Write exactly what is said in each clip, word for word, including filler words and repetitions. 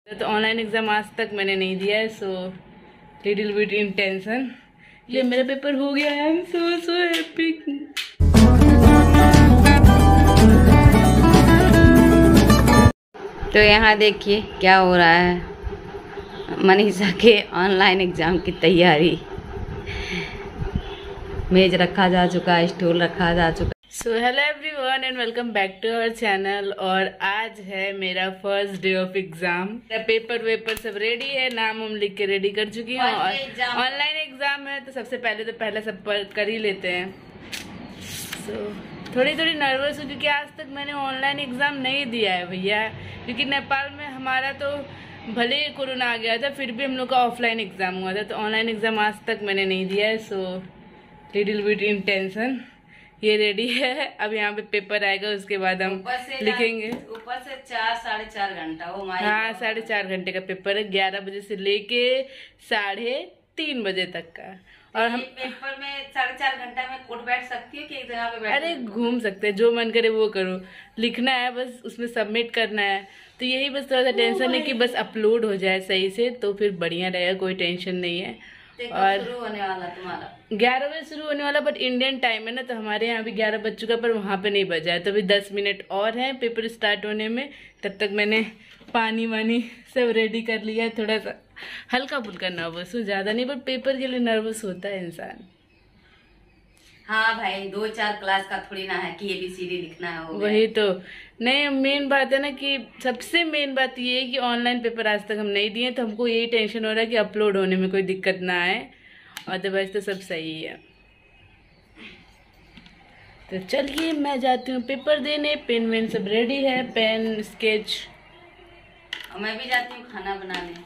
तो online exam आज तक मैंने नहीं दिया है, so little bit in tension. ये मेरा पेपर हो गया है, आई एम सो सो हैप्पी। तो यहाँ देखिए क्या हो रहा है, मनीषा के ऑनलाइन एग्जाम की तैयारी। मेज रखा जा चुका है, स्टूल रखा जा चुका है। So hello everyone and welcome back to our channel. और आज है मेरा फर्स्ट डे ऑफ एग्जाम। मेरा पेपर वेपर सब रेडी है, नाम हम लिख के रेडी कर चुकी हूँ। और ऑनलाइन एग्जाम है तो सबसे पहले तो पहले सब पर कर ही लेते हैं। सो so, थोड़ी थोड़ी नर्वस हूँ क्योंकि आज तक मैंने ऑनलाइन एग्जाम नहीं दिया है भैया। क्योंकि नेपाल में हमारा तो भले ही कोरोना आ गया था, फिर भी हम लोग का ऑफलाइन एग्जाम हुआ था। तो ऑनलाइन एग्जाम आज तक मैंने नहीं दिया है, so little bit in tension. ये रेडी है, अब यहाँ पे पेपर आएगा, उसके बाद हम लिखेंगे। ऊपर से चार साढ़े चार घंटा वो हाँ, साढ़े चार घंटे का पेपर है, ग्यारह बजे से लेके साढ़े तीन बजे तक का। और हम पेपर में साढ़े चार घंटा में कोट बैठ सकती हो कि एक जगह पे बैठ? अरे घूम सकते हैं, जो मन करे वो करो। लिखना है बस, उसमें सबमिट करना है। तो यही बस थोड़ा सा टेंशन है कि बस अपलोड हो जाए सही से, तो फिर बढ़िया रहेगा, कोई टेंशन नहीं है। और शुरू होने वाला तुम्हारा ग्यारह बजे शुरू होने वाला, बट इंडियन टाइम है ना, तो हमारे यहाँ भी ग्यारह बज चुका, पर वहाँ पे नहीं बजा है। तो अभी दस मिनट और है पेपर स्टार्ट होने में। तब तक मैंने पानी वानी सब रेडी कर लिया है। थोड़ा सा हल्का फुल्का नर्वस हूँ, ज़्यादा नहीं, बट पेपर के लिए नर्वस होता है इंसान। हाँ भाई, दो चार क्लास का थोड़ी ना है कि ए बी सी डी लिखना है। वही तो नहीं, मेन बात है ना कि सबसे मेन बात ये है कि ऑनलाइन पेपर आज तक हम नहीं दिए, तो हमको यही टेंशन हो रहा है कि अपलोड होने में कोई दिक्कत ना आए। अदरवाइज तो सब सही है। तो चलिए मैं जाती हूँ पेपर देने। पेन वेन सब रेडी है, पेन स्केच। और मैं भी जाती हूँ खाना बनाने।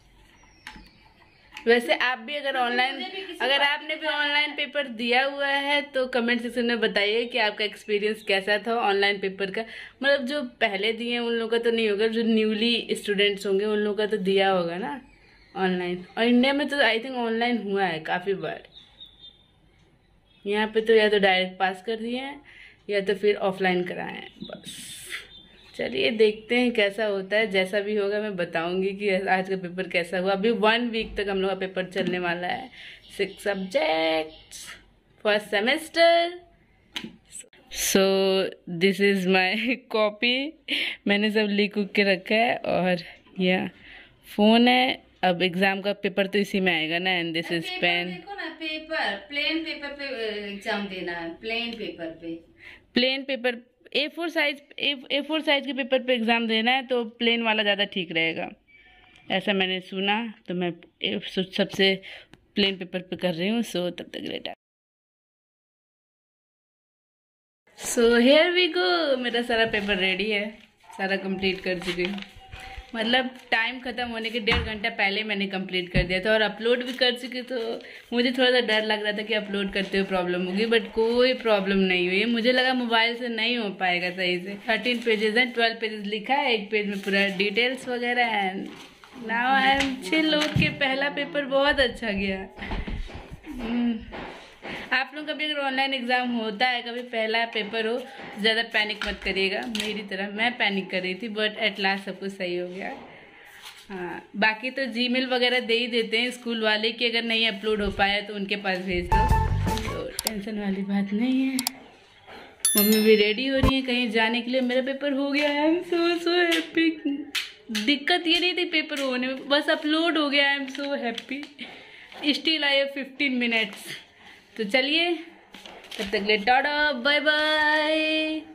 वैसे आप भी अगर ऑनलाइन अगर आपने भी ऑनलाइन पेपर दिया हुआ है तो कमेंट सेक्शन में बताइए कि आपका एक्सपीरियंस कैसा था ऑनलाइन पेपर का। मतलब जो पहले दिए हैं उन लोगों का तो नहीं होगा, जो न्यूली स्टूडेंट्स होंगे उन लोगों का तो दिया होगा ना ऑनलाइन। और इंडिया में तो आई थिंक ऑनलाइन हुआ है काफ़ी बार। यहाँ पे तो या तो डायरेक्ट पास कर दिए हैं या तो फिर ऑफलाइन कराए हैं बस। चलिए देखते हैं कैसा होता है। जैसा भी होगा मैं बताऊंगी कि आज का पेपर कैसा हुआ। अभी वन वीक तक हम लोग का पेपर चलने वाला है। Six subjects first semester. So this is my copy. मैंने सब लिख उख के रखा है। और यह फ़ोन है। अब एग्ज़ाम का पेपर तो इसी में आएगा ना। And this is pen. देखो ना, पेपर प्लेन पेपर पे एग्जाम देना है। प्लेन पेपर पे plain paper A four size A four size के पेपर पे एग्ज़ाम देना है, तो प्लेन वाला ज़्यादा ठीक रहेगा, ऐसा मैंने सुना। तो मैं सबसे प्लेन पेपर पे कर रही हूँ। सो तब तक लेटा। So here we go. मेरा सारा पेपर रेडी है, सारा कंप्लीट कर चुकी हूँ। मतलब टाइम ख़त्म होने के डेढ़ घंटा पहले मैंने कंप्लीट कर दिया था और अपलोड भी कर चुकी। तो मुझे थोड़ा सा डर लग रहा था कि अपलोड करते हुए प्रॉब्लम होगी, बट कोई प्रॉब्लम नहीं हुई। मुझे लगा मोबाइल से नहीं हो पाएगा सही से। थर्टीन पेजेस हैं, ट्वेल्व पेजेस लिखा है, एक पेज में पूरा डिटेल्स वगैरह है। Now I am chill. के पहला पेपर बहुत अच्छा गया। आप लोग कभी अगर ऑनलाइन एग्ज़ाम होता है, कभी पहला पेपर हो, ज़्यादा पैनिक मत करिएगा मेरी तरह। मैं पैनिक कर रही थी, बट एट लास्ट सब कुछ सही हो गया। हाँ, बाकी तो जीमेल वगैरह दे ही देते हैं स्कूल वाले कि अगर नहीं अपलोड हो पाया तो उनके पास भेज दो, तो टेंशन वाली बात नहीं है। मम्मी भी रेडी हो रही है कहीं जाने के लिए। मेरा पेपर हो गया, I am so so happy. दिक्कत ये नहीं थी पेपर होने में, बस अपलोड हो गया। I am so happy. Still I have fifteen minutes. तो चलिए तब तक ले टाटा बाय बाय।